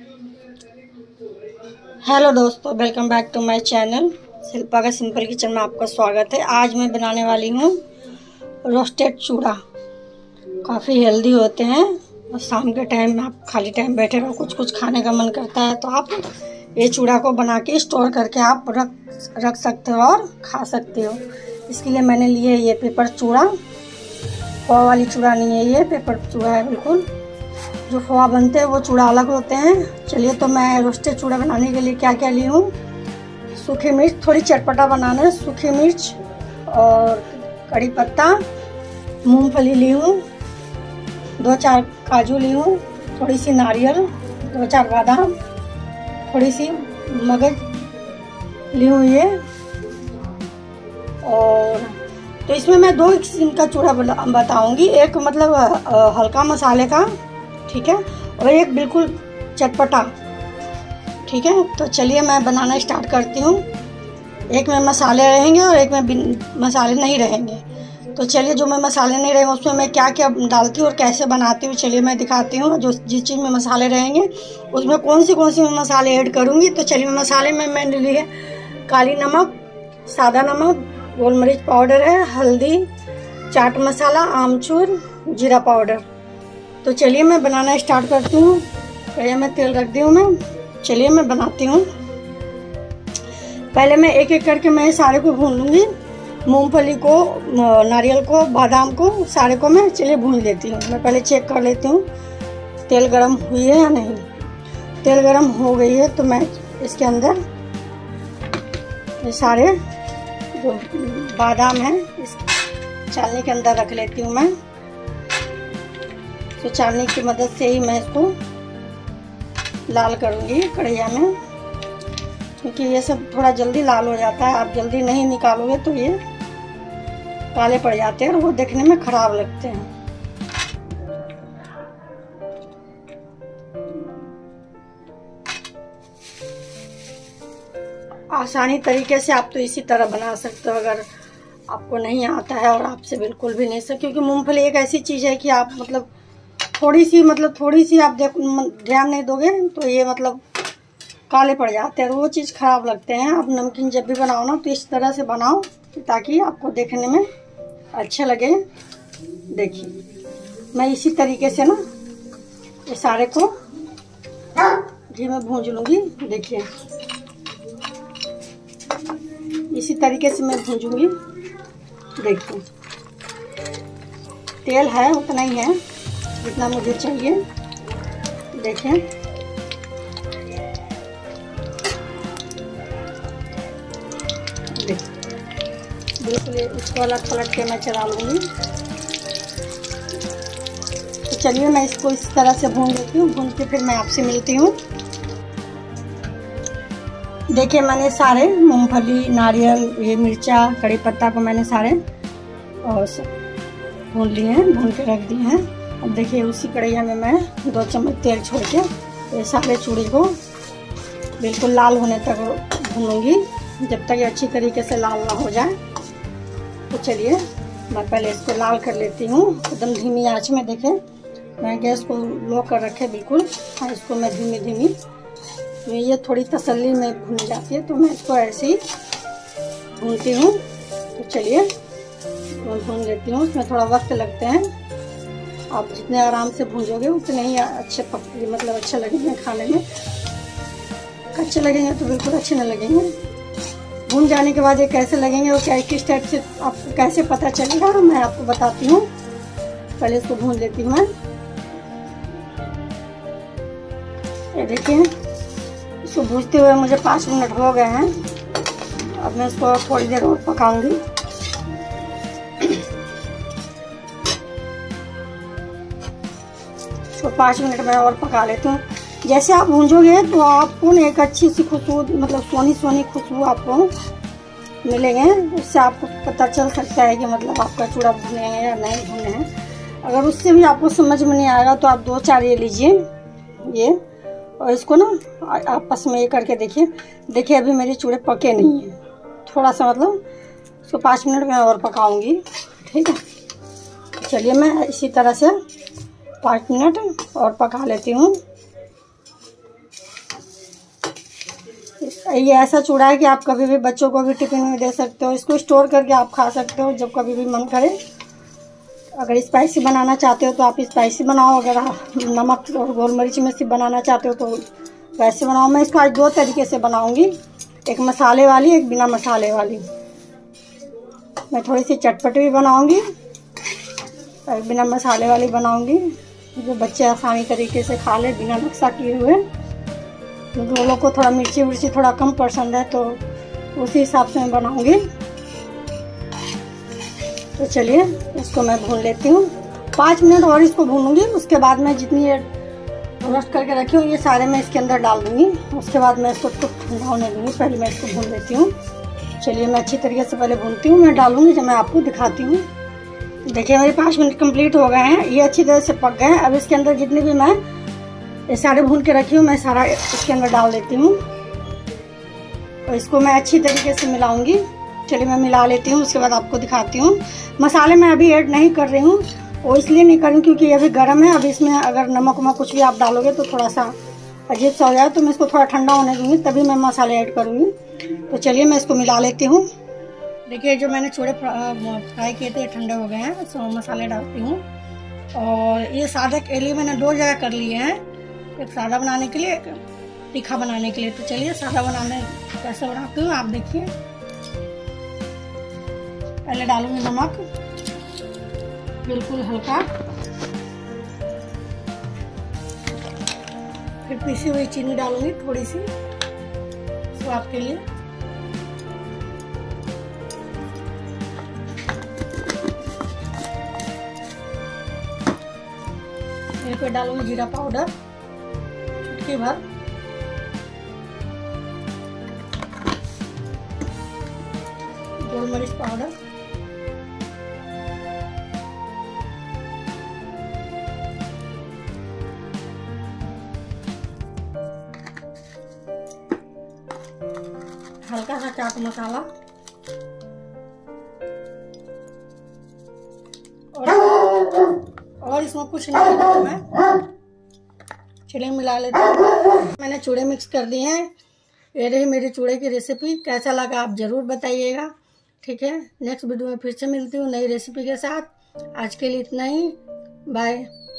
Hello दोस्तों, welcome back to my channel Shilpa का simple kitchen में आपका स्वागत है। आज मैं बनाने वाली हूँ रोस्टेड चूड़ा। काफ़ी हेल्दी होते हैं और शाम के टाइम में आप खाली टाइम बैठे रहो, कुछ खाने का मन करता है तो आप ये चूड़ा को बना के स्टोर करके आप रख सकते हो और खा सकते हो। इसके लिए मैंने लिए ये पेपर चूड़ा। खोआ वाली चूड़ा नहीं है, ये पेपर चूड़ा है। बिल्कुल जो खोआ बनते हैं वो चूड़ा अलग होते हैं। चलिए, तो मैं रोस्टेड चूड़ा बनाने के लिए क्या क्या ली हूँ। सूखी मिर्च, थोड़ी चटपटा बनाना है। सूखी मिर्च और कड़ी पत्ता, मूंगफली ली हूँ, 2-4 काजू ली हूँ, थोड़ी सी नारियल, 2-4 बादाम, थोड़ी सी मगज ली हूँ ये। और तो इसमें मैं 2 किस्म का चूड़ा बताऊँगी। एक मतलब हल्का मसाले का, ठीक है, और एक बिल्कुल चटपटा, ठीक है। तो चलिए मैं बनाना स्टार्ट करती हूँ। एक में मसाले रहेंगे और एक में मसाले नहीं रहेंगे। तो चलिए, जो मैं मसाले नहीं रहेंगे उसमें मैं क्या क्या डालती हूँ और कैसे बनाती हूँ, चलिए मैं दिखाती हूँ। जो जिस चीज़ में मसाले रहेंगे उसमें कौन सी मैं मसाले ऐड करूँगी। तो चलिए, मसाले में मैंने लिए काली नमक, सादा नमक, गोल मिर्च पाउडर है, हल्दी, चाट मसाला, आमचूर, जीरा पाउडर। तो चलिए मैं बनाना स्टार्ट करती हूँ। कढ़ाई में तेल रख दी हूँ मैं। चलिए मैं बनाती हूँ। पहले मैं एक एक करके मैं सारे को भून लूँगी। मूंगफली को, नारियल को, बादाम को, सारे को मैं चलिए भून लेती हूँ। मैं पहले चेक कर लेती हूँ तेल गरम हुई है या नहीं। तेल गरम हो गई है तो मैं इसके अंदर ये सारे जो बादाम हैं इस चालनी के अंदर रख लेती हूँ मैं। तो चालनी की मदद से ही मैं इसको लाल करूँगी कढ़ैया में, क्योंकि ये सब थोड़ा जल्दी लाल हो जाता है। आप जल्दी नहीं निकालोगे तो ये काले पड़ जाते हैं और वो देखने में खराब लगते हैं। आसानी तरीके से आप तो इसी तरह बना सकते हो अगर आपको नहीं आता है और आपसे बिल्कुल भी नहीं सकते, क्योंकि मूंगफली एक ऐसी चीज़ है कि आप मतलब थोड़ी सी आप ध्यान नहीं दोगे तो ये मतलब काले पड़ जाते हैं और वो चीज़ खराब लगते हैं। आप नमकीन जब भी बनाओ ना तो इस तरह से बनाओ ताकि आपको देखने में अच्छे लगे। देखिए मैं इसी तरीके से ना ये सारे को घी में भूंज लूँगी। देखिए इसी तरीके से मैं भूंजूंगी। देखिए तेल है उतना ही है जितना मुझे चाहिए। देखें बिल्कुल इसको अलग पलट के मैं चला लूँगी। तो चलिए मैं इसको इस तरह से भून लेती हूँ। भून के फिर मैं आपसे मिलती हूँ। देखिए मैंने सारे मूंगफली, नारियल, ये मिर्चा, कड़ी पत्ता को मैंने सारे और भून लिए हैं, भून के रख दिए हैं। अब देखिए उसी कढ़ैया में मैं 2 चम्मच तेल छोड़ के ये सारे चूड़ी को बिल्कुल लाल होने तक भूनूंगी, जब तक ये अच्छी तरीके से लाल ना हो जाए। तो चलिए मैं पहले इसको लाल कर लेती हूँ एकदम धीमी आंच में। देखें मैं गैस को लो कर रखे बिल्कुल, और इसको मैं धीमी तो ये थोड़ी तसल्ली में भून जाती है तो मैं इसको ऐसे ही भूनती हूँ। तो चलिए मैं भून लेती हूँ। इसमें थोड़ा वक्त लगते हैं। आप जितने आराम से भूनोगे उतने ही अच्छे मतलब अच्छे लगेंगे खाने में। कच्चे लगेंगे तो बिल्कुल अच्छे नहीं लगेंगे। भून जाने के बाद ये कैसे लगेंगे और क्या किस टाइप से आपको कैसे पता चलेगा मैं आपको बताती हूँ। पहले इसको भून लेती हूँ मैं। ये देखिए इसको भूनते हुए मुझे 5 मिनट हो गए हैं। अब मैं इसको थोड़ी देर और पकाऊंगी। इसको 5 मिनट में और पका लेती हूँ। जैसे आप भूंजोगे तो आपको एक अच्छी सी खुशबू, मतलब सोनी खुशबू आपको मिलेंगे। उससे आपको पता चल सकता है कि मतलब आपका चूड़ा भुने हैं या नहीं भुने हैं। अगर उससे भी आपको समझ में नहीं आएगा तो आप 2-4 ये लीजिए ये, और इसको ना आपस में ये करके देखिए अभी मेरे चूड़े पके नहीं हैं। थोड़ा सा मतलब इसको 5 मिनट में और पकाऊंगी, ठीक है। चलिए मैं इसी तरह से 5 मिनट और पका लेती हूँ। ये ऐसा चूड़ा है कि आप कभी भी बच्चों को भी टिफिन में दे सकते हो। इसको स्टोर करके आप खा सकते हो जब कभी भी मन करे। अगर स्पाइसी बनाना चाहते हो तो आप स्पाइसी बनाओ, अगर आप नमक और गोल मिर्च में से बनाना चाहते हो तो वैसे बनाओ। मैं इसको आज 2 तरीके से बनाऊंगी, एक मसाले वाली, एक बिना मसाले वाली। मैं थोड़ी सी चटपटी भी बनाऊंगी और बिना मसाले वाली बनाऊंगी, जो बच्चे आसानी तरीके से खा ले बिना नक्शा किए हुए। तो लोगों को थोड़ा मिर्ची उर्ची थोड़ा कम पसंद है तो उसी हिसाब से मैं बनाऊंगी। तो चलिए इसको मैं भून लेती हूँ। 5 मिनट और इसको भूनूंगी। उसके बाद मैं जितनी ये रोस्ट करके रखी हूँ ये सारे मैं इसके अंदर डाल दूँगी। उसके बाद मैं इसको ठंडा होने दूँगी। पहले मैं इसको भून लेती हूँ। चलिए मैं अच्छी तरीके से पहले भूनती हूँ, मैं डालूँगी जब मैं आपको दिखाती हूँ। देखिए मेरे 5 मिनट कंप्लीट हो गए हैं, ये अच्छी तरह से पक गए हैं। अब इसके अंदर जितनी भी मैं ये सारे भून के रखी हूँ मैं सारा इसके अंदर डाल देती हूँ और इसको मैं अच्छी तरीके से मिलाऊंगी। चलिए मैं मिला लेती हूँ, उसके बाद आपको दिखाती हूँ। मसाले मैं अभी ऐड नहीं कर रही हूँ, वो इसलिए नहीं कर रही हूँ क्योंकि ये अभी गर्म है। अब इसमें अगर नमक वमक कुछ भी आप डालोगे तो थोड़ा सा अजीब सा हो जाए, तो मैं इसको थोड़ा ठंडा होने दूँगी तभी मैं मसाले ऐड करूँगी। तो चलिए मैं इसको मिला लेती हूँ। देखिए जो मैंने चूड़े फ्राई किए थे ठंडे हो गए हैं, तो मसाले डालती हूँ। और ये सादा के लिए मैंने 2 जगह कर लिए हैं, एक सादा बनाने के लिए, एक तीखा बनाने के लिए। तो चलिए सादा बनाने कैसे बनाती हूँ आप देखिए। पहले डालूंगी नमक बिल्कुल हल्का, फिर पीसी हुई चीनी डालूंगी थोड़ी सी स्वाद के लिए। फिर डालूंगी जीरा पाउडर चुटकी भर, गोल मिर्च पाउडर, हल्का सा चाट मसाला और इसमें कुछ नहीं डालना मैं। चलिए मिला लेते हैं। मैंने चूड़े मिक्स कर दिए हैं। ये रही मेरी चूड़े की रेसिपी। कैसा लगा आप ज़रूर बताइएगा। ठीक है, नेक्स्ट वीडियो में फिर से मिलती हूँ नई रेसिपी के साथ। आज के लिए इतना ही, बाय।